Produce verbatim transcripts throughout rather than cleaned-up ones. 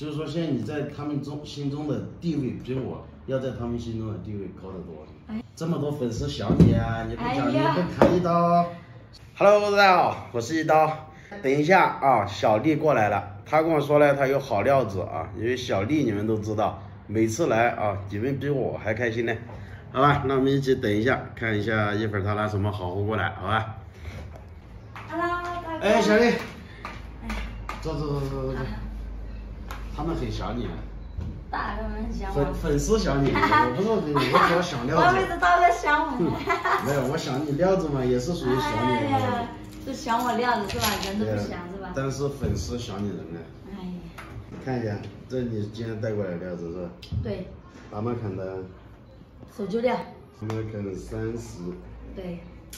就是说现在你在他们中心中的地位比我要在他们心中的地位高得多。哎，这么多粉丝想你啊，你不讲、哎、你不砍一刀。Hello， 大家好，我是一刀。等一下啊，小丽过来了，她跟我说呢，她有好料子啊，因为小丽你们都知道，每次来啊，你们比我还开心呢。好吧，那我们一起等一下，看一下一会儿她拿什么好货过来，好吧 ？Hello， 大哥。 哎，小丽，坐坐坐坐坐坐。他们很想你。 大哥们很想我。 粉粉丝想你，我不是我，我主要想料子。 我以为大哥想我。 没有，我想你料子嘛，也是属于想你的。哎是想我料子是吧？人都不想是吧？ 但是粉丝想你人呢。哎呀。你看一下，这你今天带过来的料子是吧？对。达玛坎的。 手揪料。 达玛坎三十。对。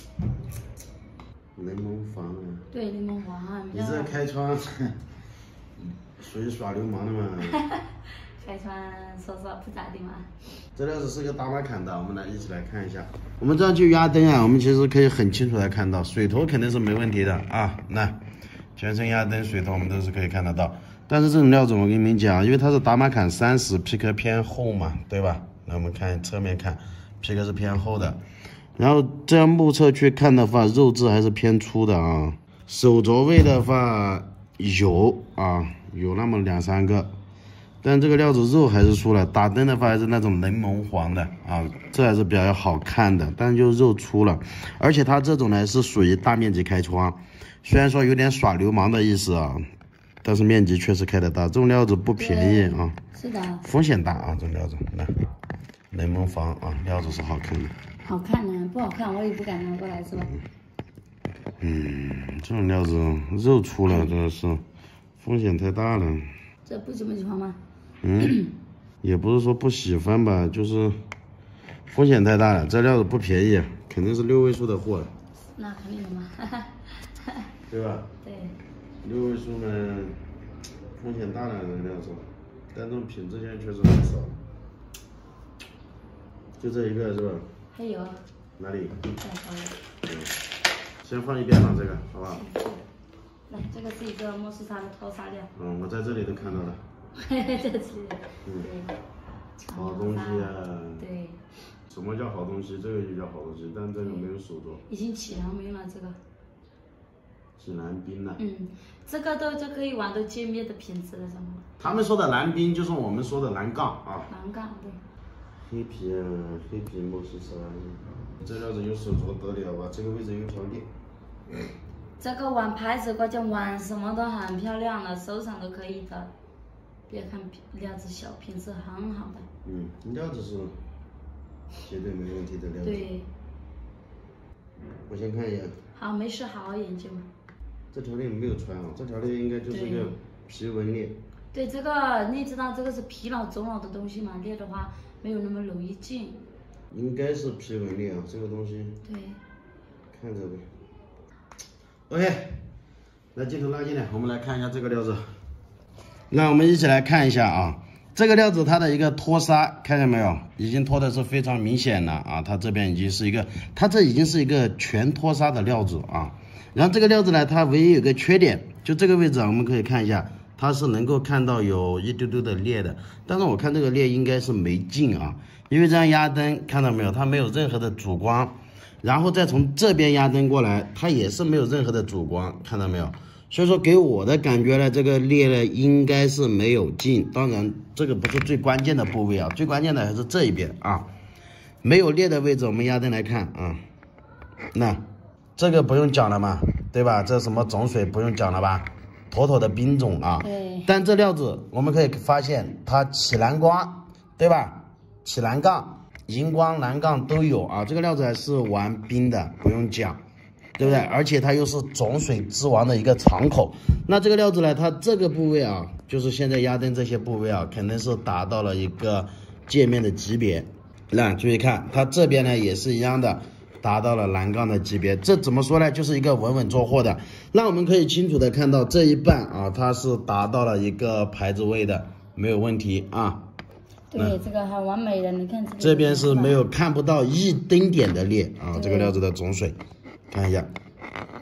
柠檬黄啊。对，柠檬黄啊。你这开窗，属于耍流氓的嘛？ 开窗说说不咋地嘛。 这料子是个达玛坎的，我们来一起来看一下。我们这样去压灯啊，我们其实可以很清楚的看到，水头肯定是没问题的啊。那全身压灯水头我们都是可以看得到。但是这种料子我跟你们讲，因为它是达玛坎三十，皮革偏厚嘛，对吧？那我们看侧面看，皮革是偏厚的。然后这样目测去看的话，肉质还是偏粗的啊。手肘位的话有啊，有那么两三个。但这个料子肉还是出了，打灯的话还是那种柠檬黄的啊，这还是比较好看的，但是就肉出了，而且它这种呢是属于大面积开窗，虽然说有点耍流氓的意思啊，但是面积确实开得大，这种料子不便宜啊， 是的，风险大啊，这种料子，来，柠檬黄啊，料子是好看的， 好看呢，不好看我也不敢拿过来是吧？ 嗯，这种料子肉出了真的是风险太大了。 这不喜不喜欢吗？ 嗯，也不是说不喜欢吧，就是风险太大了，这料子不便宜，肯定是六位数的货。 那肯定的嘛， 对吧？ 对。 六位数呢，风险大了这料子，但这种品质现在确实很少。就这一个是吧？ 还有。 哪里？ 再放一个。 先放一边吧，这个好不好？ 来，这个是一个莫斯沙的脱沙料。 嗯，我在这里都看到了。 这里。 嗯。好东西啊。 对。 什么叫好东西？这个就叫好东西，但这个没有手镯。 已经起蓝没了，这个。 是蓝冰了。 嗯，这个都就可以玩到界面的品质了，什么？ 他们说的蓝冰就是我们说的蓝杠啊。 蓝杠对。 黑皮啊，黑皮莫斯沙，这料子有手镯得了吧？这个位置有条链。 这个玩牌子或者玩什么都很漂亮的，收藏都可以的。别看料子小，品质很好的。 嗯，料子是绝对没问题的料子。对。我先看一眼。好， 没事，好好研究。 这条链没有穿啊，这条链应该就是个皮纹链。 对，这个你知道这个是皮老中老的东西嘛？裂的话没有那么容易进。 应该是皮纹链啊，这个东西。对。看着呗。OK， 来镜头拉进来，我们来看一下这个料子。那我们一起来看一下啊，这个料子它的一个脱砂，看见没有？已经脱的是非常明显了啊，它这边已经是一个，它这已经是一个全脱砂的料子啊。然后这个料子呢，它唯一有个缺点，就这个位置啊，我们可以看一下，它是能够看到有一丢丢的裂的，但是我看这个裂应该是没进啊，因为这样压灯看到没有，它没有任何的主光。然后再从这边压灯过来，它也是没有任何的主光，看到没有？所以说给我的感觉呢，这个裂呢应该是没有进。当然，这个不是最关键的部位啊，最关键的还是这一边啊，没有裂的位置，我们压灯来看啊。那这个不用讲了嘛，对吧？这什么种水不用讲了吧？妥妥的冰种啊。对。但这料子我们可以发现，它起蓝光，对吧？起蓝杠。荧光蓝杠都有啊，这个料子还是玩冰的，不用讲，对不对？而且它又是种水之王的一个敞口。那这个料子呢，它这个部位啊，就是现在压灯这些部位啊，肯定是达到了一个界面的级别。那注意看，它这边呢也是一样的，达到了蓝杠的级别。这怎么说呢？就是一个稳稳做货的。那我们可以清楚的看到这一半啊，它是达到了一个牌子位的，没有问题啊。 对，这个很完美的，你看这这边是没有看不到一丁点的裂啊，这个料子的种水，看一下，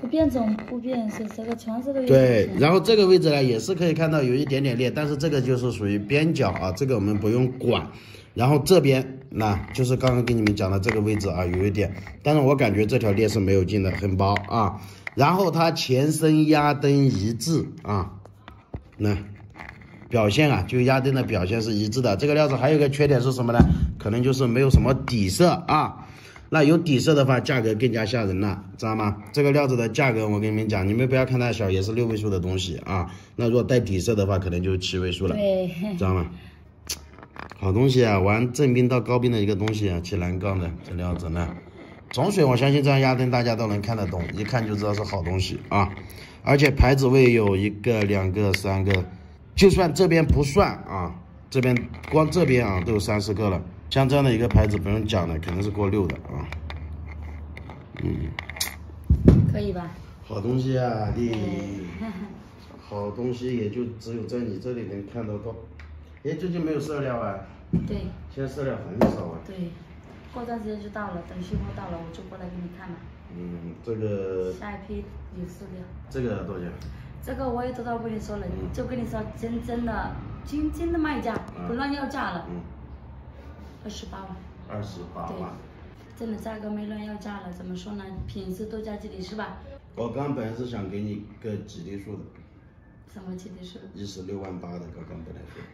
不变种不变是这个全是都有。 对，然后这个位置呢也是可以看到有一点点裂，但是这个就是属于边角啊，这个我们不用管。然后这边那就是刚刚跟你们讲的这个位置啊，有一点，但是我感觉这条裂是没有进的，很薄啊。然后它前身压灯一致啊，那表现啊，就压灯的表现是一致的。这个料子还有一个缺点是什么呢？可能就是没有什么底色啊。那有底色的话，价格更加吓人了，知道吗？这个料子的价格我跟你们讲，你们不要看它小，也是六位数的东西啊。那如果带底色的话，可能就是七位数了， 对， 知道吗？好东西啊，玩正兵到高兵的一个东西啊，起栏杠的这料子呢，总水我相信这样压灯大家都能看得懂，一看就知道是好东西啊。而且牌子位有一个、两个、三个，就算这边不算啊，这边光这边啊都有三四个了。像这样的一个牌子不用讲了，肯定是过六的啊。嗯， 可以吧？ 好东西啊，弟，好东西也就只有在你这里能看得到。哎，最近没有色料啊？ 对， 现在色料很少啊。 对，过段时间就到了，等续货到了我就过来给你看嘛。 嗯，这个下一批有色料。 这个多少钱？ 这个我也知道跟你说了， 嗯、 就跟你说真真的真真的卖价，嗯、不乱要价了。 嗯。 二十八万。 二十八万。 真的价格没乱要价了，怎么说呢？品质都在这里是吧？ 我刚本来是想给你个吉利数的。 什么吉利数？ 一十六万八的，刚刚本来说。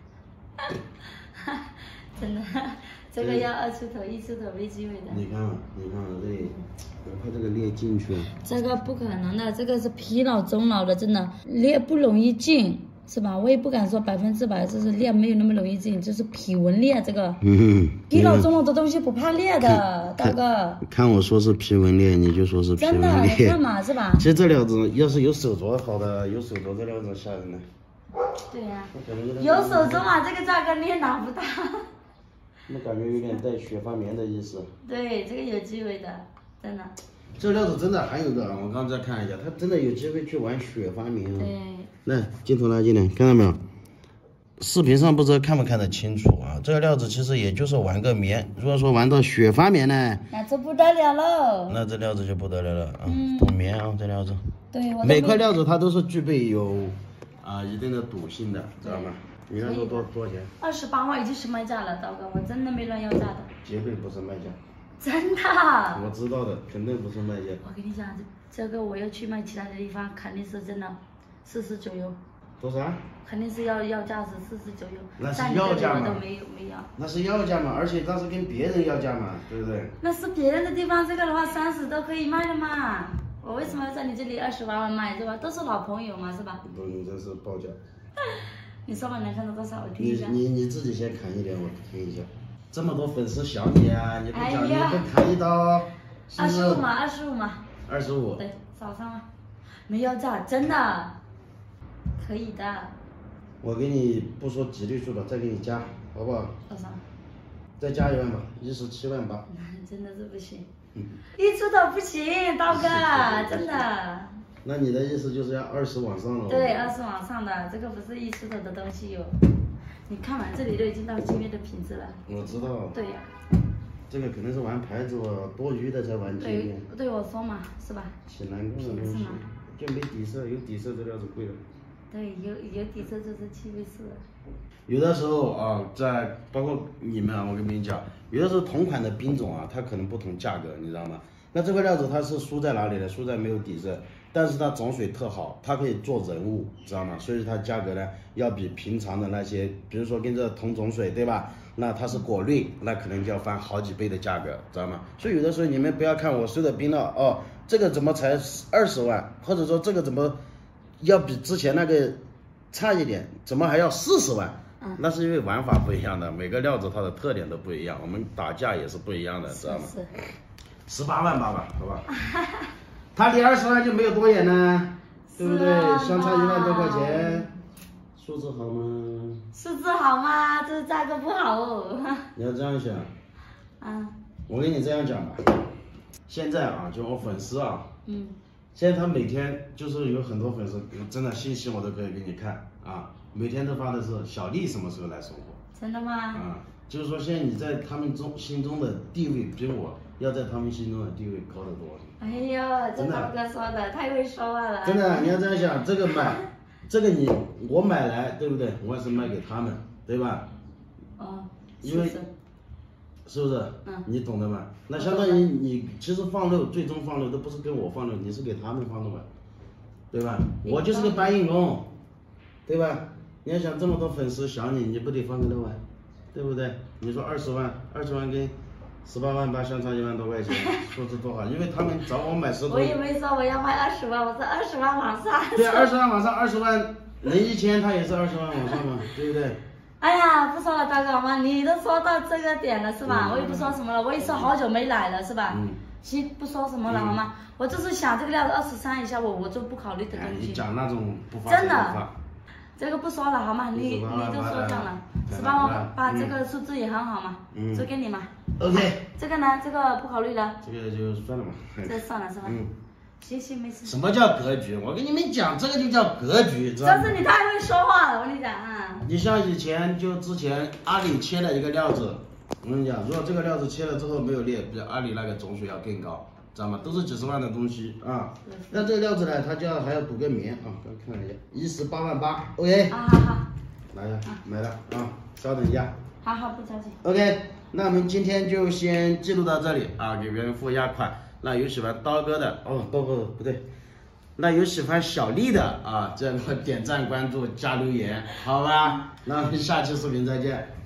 真的，这个要二出头一出头没机会的。 你看，你看这里，我怕这个裂进去。 这个不可能的，这个是疲劳中老的，真的裂不容易进，是吧？我也不敢说百分之百，就是裂没有那么容易进，就是皮纹裂这个。嗯。疲劳中老的东西不怕裂的，大哥。 看我说是皮纹裂，你就说是皮纹裂。 真的，你看嘛，是吧？ 其实这料子要是有手镯好的，有手镯这料子吓人的。 对呀、啊，有手镯嘛，这个价格你也拿不到。 我感觉有点带雪发棉的意思。 对，这个有机会的，真的。 这料子真的还有个，我刚才看了一下，它真的有机会去玩雪发棉啊。 对。 来，镜头拉进来，看到没有？视频上不知道看不看得清楚啊？这个料子其实也就是玩个棉，如果说玩到雪发棉呢， 那这不得了喽。 那这料子就不得了了啊！补棉啊，这料子。 对，我每块料子它都是具备有。啊，一定的赌性的，知道吗？你那时候多多少钱？ 二十八万已经是卖价了，刀哥，我真的没乱要价的。 绝对不是卖价。 真的。 我知道的，肯定不是卖价。 我跟你讲，这这个我要去卖其他的地方，肯定是真的，四十九优。 多少？ 肯定是要要价是四十九优。 那是要价嘛？ 都没有没要。 那是要价嘛，而且那是跟别人要价嘛，对不对？ 那是别人的地方，这个的话三十都可以卖的嘛。我为什么要在你这里二十八万卖，是吧？都是老朋友嘛，是吧？ 不，你这是报价。 你说吧，能看到多少？我听一下。 你你你自己先砍一点，我听一下。这么多粉丝想你啊，你不讲、哎、你不砍一刀，是不是？ 二十五嘛，二十五嘛。 二十五。 对，少上嘛。没要价，真的。可以的。 我给你不说吉利数了，再给你加，好不好？ 多少？ 再加一万吧，一十七万八。 真的是不行。一出头不行，刀哥，真的。 那你的意思就是要二十往上了？ 对，二十往上的，这个不是一出头的东西哟。你看完这里都已经到精约的品质了。我知道。 对呀。 这个肯定是玩牌子哦，多余的才玩精约。 对，对我说嘛，是吧？ 起栏杠的东西，就没底色，有底色这料子贵了。 对，有有底色就是七位数了。 有的时候啊，在包括你们啊，我跟你们讲，有的时候同款的兵种啊，它可能不同价格，你知道吗？那这块料子它是输在哪里呢？输在没有底色，但是它种水特好，它可以做人物，知道吗？所以它价格呢要比平常的那些，比如说跟这同种水，对吧？那它是果绿，那可能就要翻好几倍的价格，知道吗？所以有的时候你们不要看我收的兵了哦，这个怎么才二十万，或者说这个怎么要比之前那个差一点，怎么还要四十万？嗯、那是因为玩法不一样的，每个料子它的特点都不一样，我们打价也是不一样的，知道吗？是。十八万八吧，好吧。它离二十万就没有多远呢，对不对？相差一万多块钱，数字好吗？ 数字好吗？这价格不好哦。 你要这样想。 啊。 我跟你这样讲吧，现在啊，就我粉丝啊， 嗯。 现在他每天就是有很多粉丝，真的信息我都可以给你看啊，每天都发的是小丽什么时候来送货。 真的吗？ 啊，就是说现在你在他们中心中的地位比我要在他们心中的地位高得多。 哎呦，这刀哥说的太会说话了。 真的，你要这样想，这个买，这个你我买来，对不对？我也是卖给他们，对吧？ 哦， 因为是是不是？嗯，你懂的嘛？那相当于你其实放肉，最终放肉都不是跟我放肉，你是给他们放的嘛，对吧？我就是个搬运工，对吧？你要想这么多粉丝想你，你不得放个肉啊，对不对？你说二十万，二十万跟十八万八相差一万多块钱，说是多好，因为他们找我买石头。 我也没说我要卖二十万，我说二十万往上。 对，二十万往上，二十万能一千，他也是二十万往上嘛，对不对？ 哎呀，不说了，大哥嘛，你都说到这个点了是吧？嗯、我也不说什么了，我也说好久没来了是吧？嗯。行，不说什么了、嗯、好吗？我就是想这个料子二十三以下，我我就不考虑的东西。 哎、你讲那种不发真的， 这个不说了好吗？你你都说这样了，十八万八这个数字也很好嘛，嗯，就给你嘛。 OK。 这个呢？这个不考虑了。 这个就算了吧。 这算了是吧？嗯。行行没事。 什么叫格局？我跟你们讲，这个就叫格局，知道吗？ 这是你太会说话了，我跟你讲啊。 你像以前就之前阿里切了一个料子，我跟你讲，如果这个料子切了之后没有裂，比阿里那个总水要更高，知道吗？都是几十万的东西啊。那这个料子呢，它就要还要补个棉啊，刚看了一下，一十八万八 ，OK。 啊好好。 来呀，买了啊，稍等一下。 好好，不着急。 OK， 那我们今天就先记录到这里啊，给别人付一下款。那有喜欢刀哥的哦，刀哥不对，那有喜欢小丽的啊，这个点赞、关注、加留言，好吧？那我们下期视频再见。